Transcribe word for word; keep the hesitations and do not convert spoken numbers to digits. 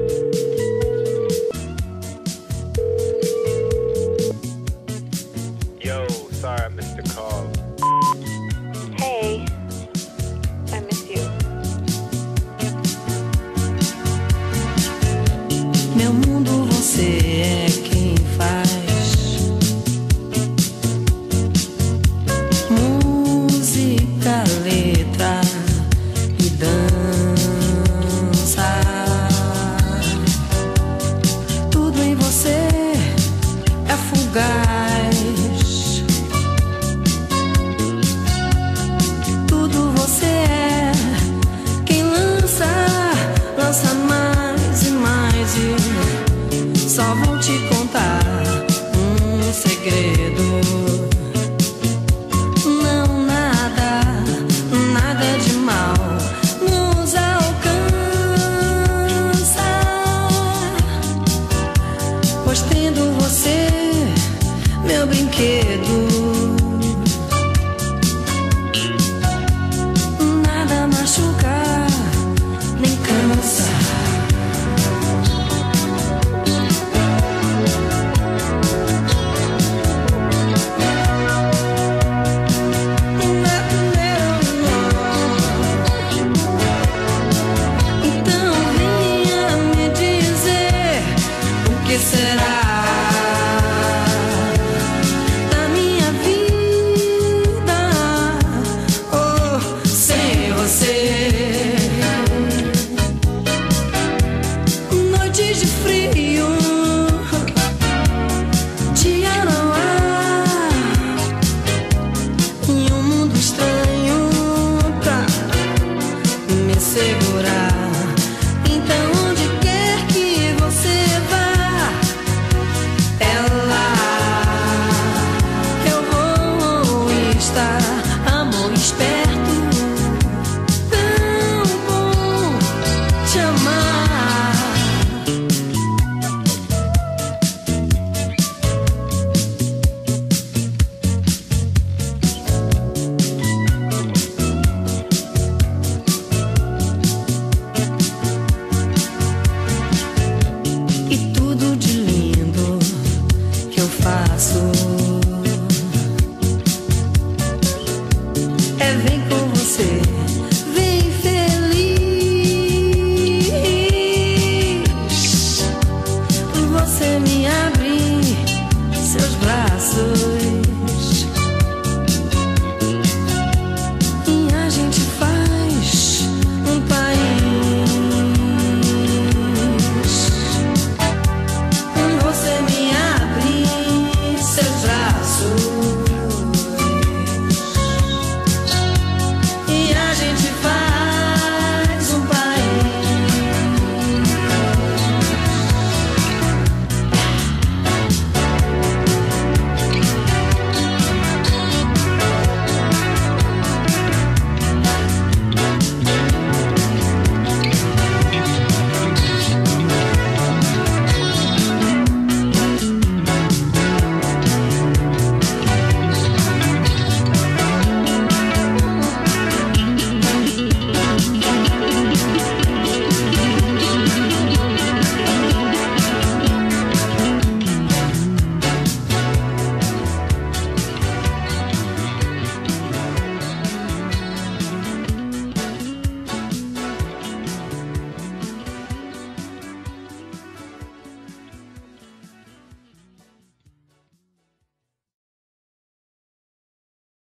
Yo, sorry I missed the call. Hey, I miss you. Meu mundo, você é quem faz. Música, letra e dança. Tudo em você é fugaz. Tudo você é quem lança, lança mais e mais. E só vou te contar um segredo. Não, nada, nada de mal nos alcança, pois tendo você, meu brinquedo,